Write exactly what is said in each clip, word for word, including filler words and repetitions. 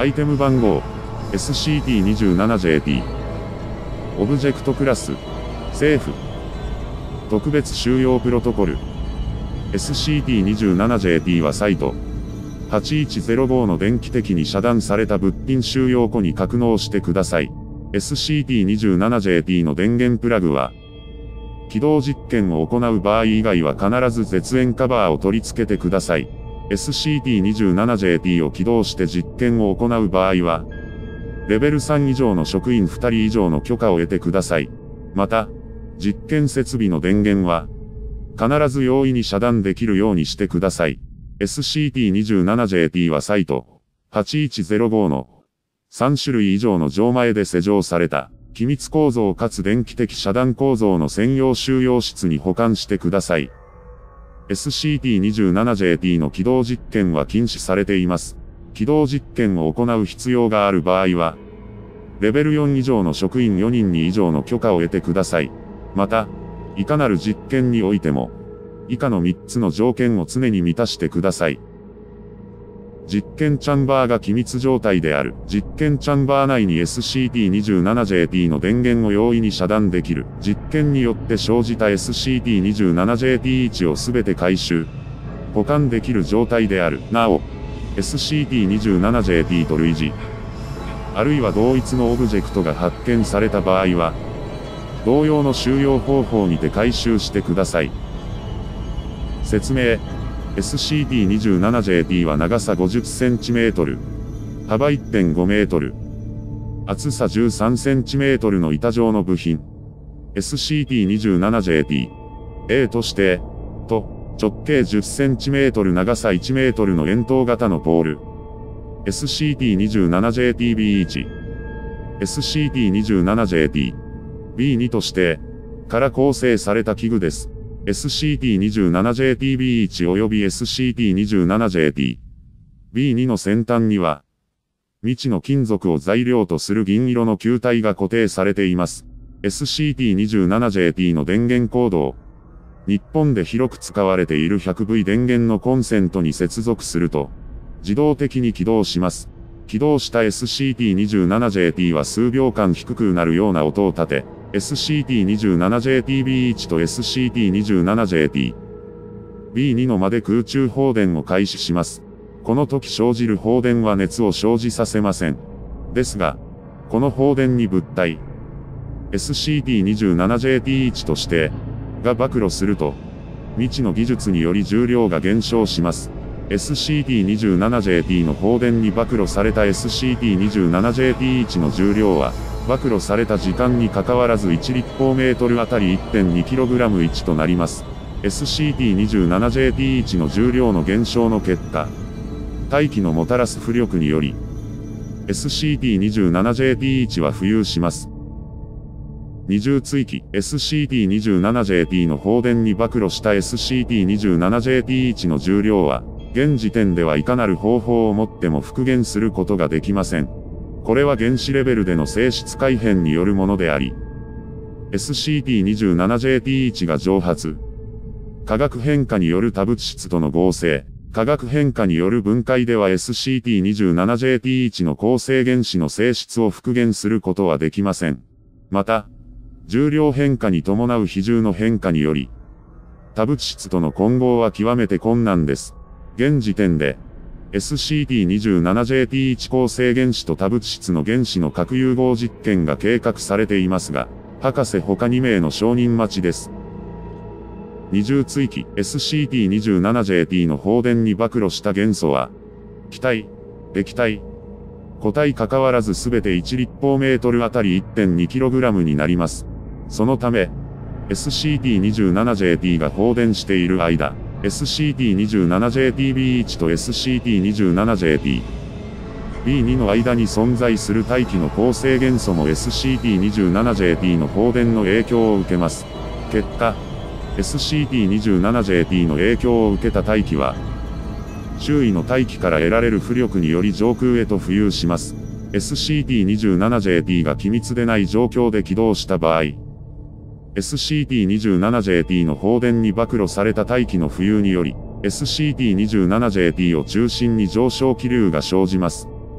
アイテム番号 エスシーティーにじゅうななジェーティー オブジェクトクラス政府特別収容プロトコル エスシーティーにじゅうななジェーティー はサイトはちいちゼロごの電気的に遮断された物品収容庫に格納してください。エスシーティーにじゅうななジェーティー の電源プラグは、起動実験を行う場合以外は必ず絶縁カバーを取り付けてください。エスシーティーにじゅうななジェーティー を起動して実験を行う場合は、レベルさん以上の職員ふたり以上の許可を得てください。また、実験設備の電源は、必ず容易に遮断できるようにしてください。エスシーティーにじゅうななジェーティー はサイトはちいちゼロごのさん種類以上の錠前で施錠された機密構造かつ電気的遮断構造の専用収容室に保管してください。エスシーティーにじゅうななジェーティー の起動実験は禁止されています。起動実験を行う必要がある場合は、レベルよん以上の職員よにんに以上の許可を得てください。また、いかなる実験においても、以下のみっつの条件を常に満たしてください。実験チャンバーが機密状態である。実験チャンバー内に エスシーティーにじゅうななジェーティー の電源を容易に遮断できる。実験によって生じた エスシーティーにじゅうななジェーティーいち をすべて回収、保管できる状態である。なお、エスシーティーにじゅうななジェーティー と類似、あるいは同一のオブジェクトが発見された場合は、同様の収容方法にて回収してください。説明。エスシーティーにじゅうななジェーティー は長さごじゅっセンチメートル、幅 いってんごメートル、厚さじゅうさんセンチメートルの板状の部品。エスシーティーにじゅうななジェーティー、エー として、と、直径じゅっセンチメートル長さいちメートルの円筒型のポール。エスシーティーにじゅうななジェーティービーワン、エスシーティーにじゅうななジェーティービーツー として、から構成された器具です。エスシーティーにじゅうななジェーティービーワン 及び エスシーティーにじゅうななジェーティービーツー の先端には、未知の金属を材料とする銀色の球体が固定されています。エスシーティーにじゅうななジェーティー の電源コードを、日本で広く使われている ひゃくブイ 電源のコンセントに接続すると、自動的に起動します。起動した エスシーティーにじゅうななジェーティー は数秒間低くなるような音を立て、エスシーティーにじゅうななジェーティービーワン と エスシーティーにじゅうななジェーティービーツー の間で空中放電を開始します。この時生じる放電は熱を生じさせません。ですが、この放電に物体、エスシーティーにじゅうななジェーティーワン として、が暴露すると、未知の技術により重量が減少します。エスシーティーにじゅうななジェーティー の放電に暴露された エスシーティーにじゅうななジェーティーワン の重量は、暴露された時間に関わらずいち立方メートルあたり いってんにキログラムいち となります。エスシーティーにじゅうななジェーティーワン の重量の減少の結果、大気のもたらす浮力により、エスシーティーにじゅうななジェーティーワン は浮遊します。二重追記 エスシーティーにじゅうななジェーティー の放電に暴露した エスシーティーにじゅうななジェーティーワン の重量は、現時点ではいかなる方法をもっても復元することができません。これは原子レベルでの性質改変によるものであり、エスシーティーにじゅうななジェーティーワン が蒸発、化学変化による多物質との合成、化学変化による分解では エスシーティーにじゅうななジェーティーワン の構成原子の性質を復元することはできません。また、重量変化に伴う比重の変化により、多物質との混合は極めて困難です。現時点で、エスシーティーにじゅうななジェーティーワン 構成原子と多物質の原子の核融合実験が計画されていますが、博士他に名の承認待ちです。二重追記 エスシーティーにじゅうななジェーティー の放電に暴露した元素は、気体、液体、固体関わらずすべていち立方メートルあたり いってんにキログラムになります。そのため、エスシーティーにじゅうななジェーティー が放電している間、エスシーティーにじゅうななジェーティービーワン と エスシーティーにじゅうななジェーティービーツー の間に存在する大気の構成元素も エスシーティーにじゅうななジェーティー の放電の影響を受けます。結果、エスシーティーにじゅうななジェーティー の影響を受けた大気は、周囲の大気から得られる浮力により上空へと浮遊します。エスシーティーにじゅうななジェーティー が機密でない状況で起動した場合、エスシーティーにじゅうななジェーティー の放電に暴露された大気の浮遊により、エスシーティーにじゅうななジェーティー を中心に上昇気流が生じます。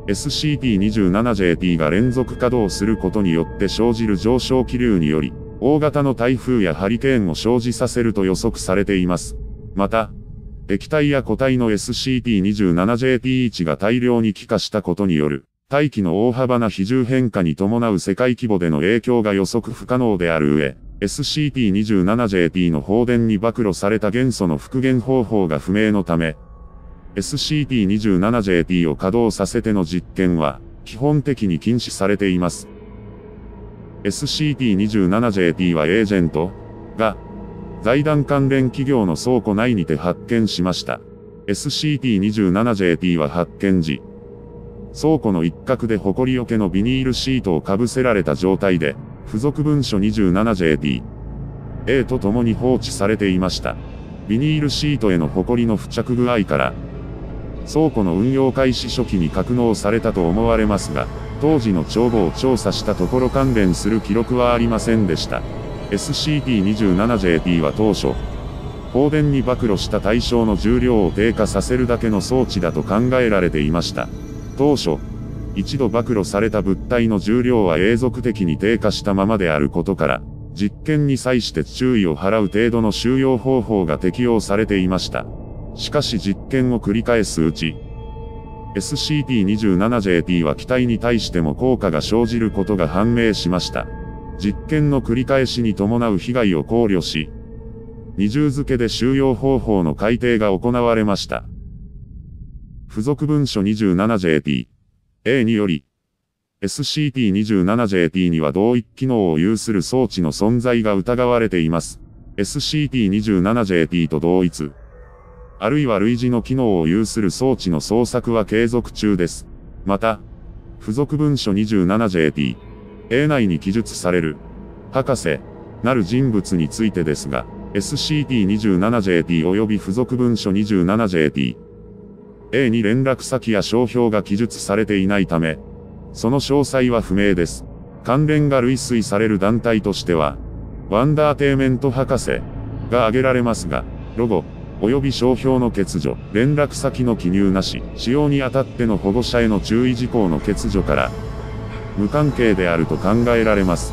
エスシーティーにじゅうななジェーティー が連続稼働することによって生じる上昇気流により、大型の台風やハリケーンを生じさせると予測されています。また、液体や固体の エスシーティーにじゅうななジェーティーワン が大量に気化したことによる、大気の大幅な比重変化に伴う世界規模での影響が予測不可能である上、エスシーティーにじゅうななジェーティー の放電に暴露された元素の復元方法が不明のため、エスシーティーにじゅうななジェーティー を稼働させての実験は、基本的に禁止されています。エスシーティーにじゅうななジェーティー はエージェントが、財団関連企業の倉庫内にて発見しました。エスシーティーにじゅうななジェーティー は発見時、倉庫の一角で埃除けのビニールシートをかぶせられた状態で、付属文書 にじゅうななジェーティーエー と共に放置されていました。ビニールシートへの埃の付着具合から、倉庫の運用開始初期に格納されたと思われますが、当時の帳簿を調査したところ関連する記録はありませんでした。エスシーティーにじゅうななジェーティー は当初、放電に暴露した対象の重量を低下させるだけの装置だと考えられていました。当初、一度暴露された物体の重量は永続的に低下したままであることから、実験に際して注意を払う程度の収容方法が適用されていました。しかし実験を繰り返すうち、エスシーティーにじゅうななジェーティー は気体に対しても効果が生じることが判明しました。実験の繰り返しに伴う被害を考慮し、二重付けで収容方法の改定が行われました。付属文書 にじゅうななジェーティーエー により、エスシーティーにじゅうななジェーティー には同一機能を有する装置の存在が疑われています。エスシーティーにじゅうななジェーティー と同一、あるいは類似の機能を有する装置の捜索は継続中です。また、付属文書 にじゅうななジェーティーエー 内に記述される、博士、なる人物についてですが、エスシーティーにじゅうななジェーティー 及び付属文書 にじゅうななジェーティーエー に連絡先や商標が記述されていないため、その詳細は不明です。関連が類推される団体としては、ワンダーテイメント博士が挙げられますが、ロゴ、及び商標の欠如、連絡先の記入なし、使用にあたっての保護者への注意事項の欠如から、無関係であると考えられます。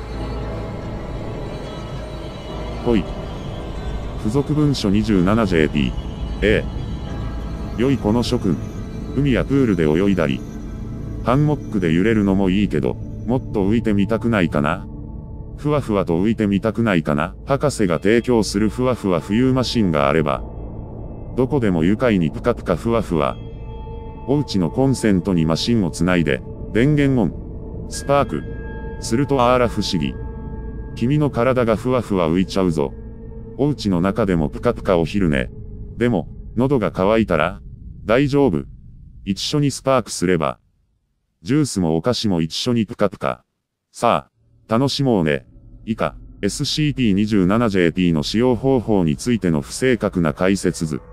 ほい。付属文書 にじゅうななジェーティーエー。良いこの諸君。海やプールで泳いだり、ハンモックで揺れるのもいいけど、もっと浮いてみたくないかな？ふわふわと浮いてみたくないかな？博士が提供するふわふわ浮遊マシンがあれば、どこでも愉快にぷかぷかふわふわ。お家のコンセントにマシンをつないで、電源オン、スパーク。するとあら不思議。君の体がふわふわ浮いちゃうぞ。お家の中でもぷかぷかお昼寝。でも、喉が渇いたら大丈夫。一緒にスパークすれば。ジュースもお菓子も一緒にぷかぷか。さあ、楽しもうね。以下、エスシーティーにじゅうななジェーティー の使用方法についての不正確な解説図。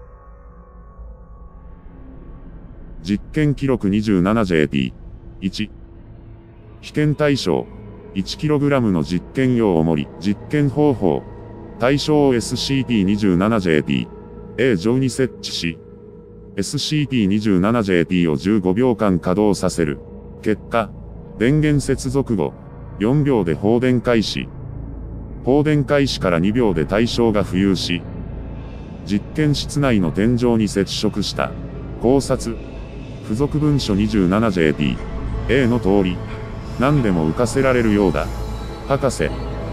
実験記録 にじゅうななジェーティーいち。被験対象。いちキログラム の実験用重り。実験方法。対象を エスシーティーにじゅうななジェーティーエー 上に設置し、エスシーティーにじゅうななジェーティー をじゅうごびょうかん稼働させる。結果、電源接続後、よんびょうで放電開始。放電開始からにびょうで対象が浮遊し、実験室内の天井に接触した。考察。付属文書 にじゅうななジェーティーエー の通り、何でも浮かせられるようだ。博士。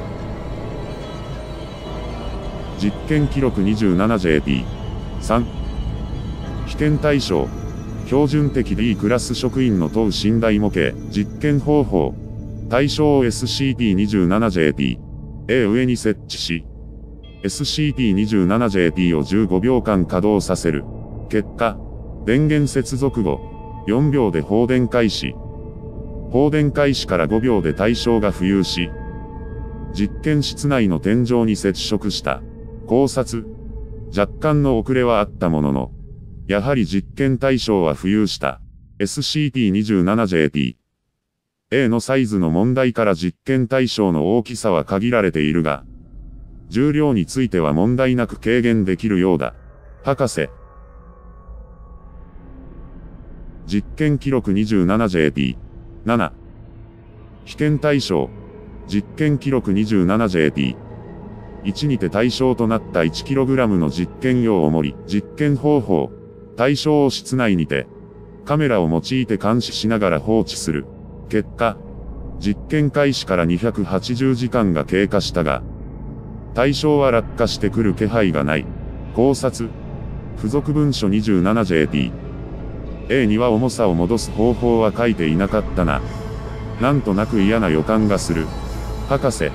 実験記録 にじゅうななジェーティーさん。被験対象。標準的 ディー クラス職員の問う寝台模型。実験方法。対象を エスシーティーにじゅうななジェーティーエー 上に設置し、エスシーティーにじゅうななジェーティー をじゅうごびょうかん稼働させる。結果、電源接続後、よんびょうで放電開始。放電開始からごびょうで対象が浮遊し、実験室内の天井に接触した。考察。若干の遅れはあったものの、やはり実験対象は浮遊した。エスシーティーにじゅうななジェーティーエー のサイズの問題から実験対象の大きさは限られているが、重量については問題なく軽減できるようだ。博士。 実験記録 にじゅうななジェーピーなな。被験対象。実験記録 にじゅうななジェーピーいち にて対象となった いちキログラム の実験用重り。実験方法。対象を室内にて、カメラを用いて監視しながら放置する。結果、実験開始からにひゃくはちじゅうじかんが経過したが、対象は落下してくる気配がない。考察。付属文書 にじゅうななジェーピーエー には重さを戻す方法は書いていなかったな。なんとなく嫌な予感がする。博士。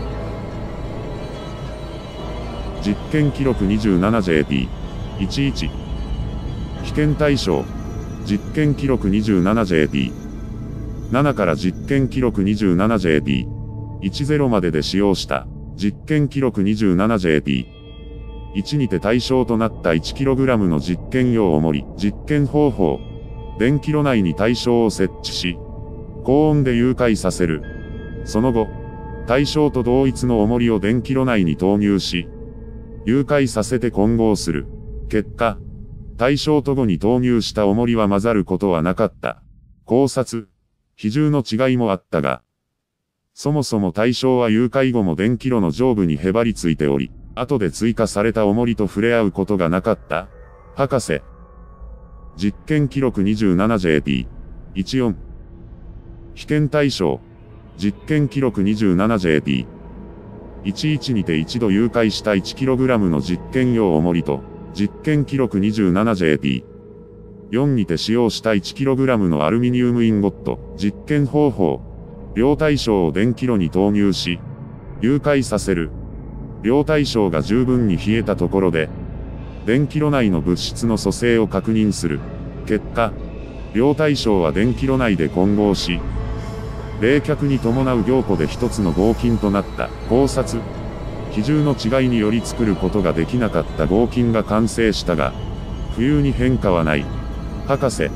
実験記録 にじゅうななジェーピーいちいち。被験対象。実験記録 にじゅうななジェーピーなな から実験記録 にじゅうななジェーピーいちじゅう までで使用した。実験記録 にじゅうななジェーピーいち にて対象となった いちキログラム の実験用重り。実験方法。電気炉内に対象を設置し、高温で融解させる。その後、対象と同一の重りを電気炉内に投入し、融解させて混合する。結果、対象と後に投入した重りは混ざることはなかった。考察。比重の違いもあったが、そもそも対象は融解後も電気炉の上部にへばりついており、後で追加された重りと触れ合うことがなかった。博士。実験記録 にじゅうななジェーピーいちよん。被験対象。実験記録 にじゅうななジェーピーいちいち にて一度融解した いちキログラム の実験用重りと、実験記録 にじゅうななジェーピーよん にて使用した いちキログラム のアルミニウムインゴット。実験方法。両対象を電気炉に投入し、融解させる。両対象が十分に冷えたところで、電気炉内の物質の組成を確認する。結果、両対象は電気炉内で混合し、冷却に伴う凝固で一つの合金となった。考察。比重の違いにより作ることができなかった合金が完成したが、浮遊に変化はない。博士。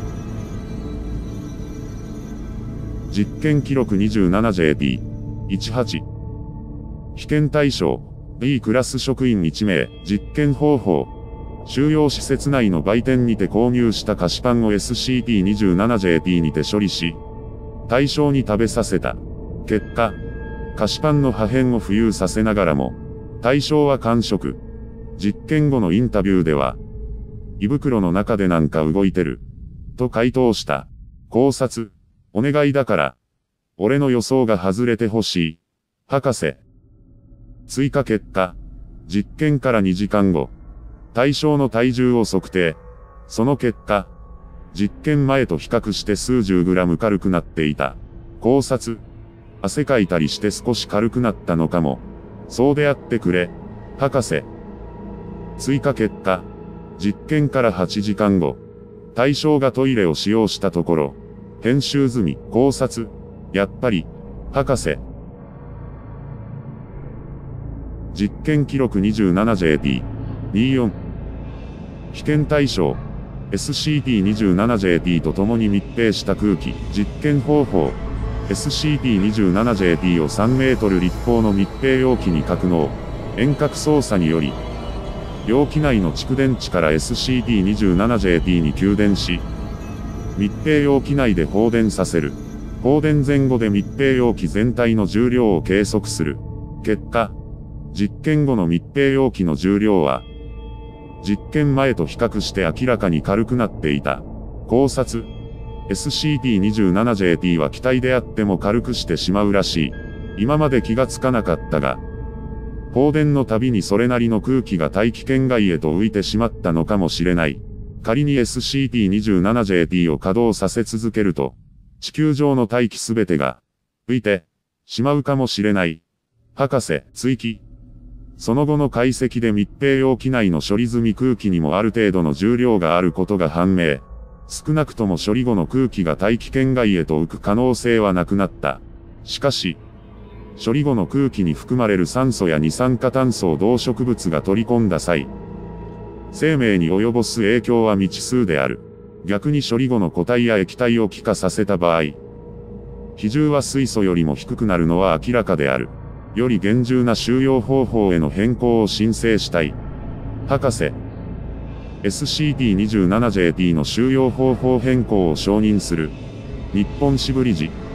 実験記録 にじゅうななジェーピーいちはち。被験対象。B クラス職員いちめい。実験方法。収容施設内の売店にて購入した菓子パンを エスシーティーにじゅうななジェーピー にて処理し、対象に食べさせた。結果、菓子パンの破片を浮遊させながらも、対象は完食。実験後のインタビューでは、胃袋の中でなんか動いてる。と回答した。考察。お願いだから、俺の予想が外れてほしい。博士。追加結果。実験からにじかんご。対象の体重を測定。その結果、実験前と比較して数十グラム軽くなっていた。考察。汗かいたりして少し軽くなったのかも。そうであってくれ。博士。追加結果。実験からはちじかんご。対象がトイレを使用したところ、編集済み。考察。やっぱり、博士。実験記録 にじゅうななジェーピーにじゅうよん。被験対象。エスシーティーにじゅうななジェーピー と共に密閉した空気。実験方法。エスシーティーにじゅうななジェーピー をさんメートル立方の密閉容器に格納。遠隔操作により、容器内の蓄電池から エスシーティーにじゅうななジェーピー に給電し、密閉容器内で放電させる。放電前後で密閉容器全体の重量を計測する。結果、実験後の密閉容器の重量は、実験前と比較して明らかに軽くなっていた。考察。エスシーティーにじゅうななジェーピー は気体であっても軽くしてしまうらしい。今まで気がつかなかったが、放電のたびにそれなりの空気が大気圏外へと浮いてしまったのかもしれない。仮に エスシーティーにじゅうななジェーピー を稼働させ続けると、地球上の大気すべてが浮いてしまうかもしれない。博士、追記。その後の解析で密閉容器内の処理済み空気にもある程度の重量があることが判明。少なくとも処理後の空気が大気圏外へと浮く可能性はなくなった。しかし、処理後の空気に含まれる酸素や二酸化炭素を動植物が取り込んだ際、生命に及ぼす影響は未知数である。逆に処理後の固体や液体を気化させた場合、比重は水素よりも低くなるのは明らかである。より厳重な収容方法への変更を申請したい。博士。 エスシーティーにじゅうななジェーティー の収容方法変更を承認する。日本支部理事。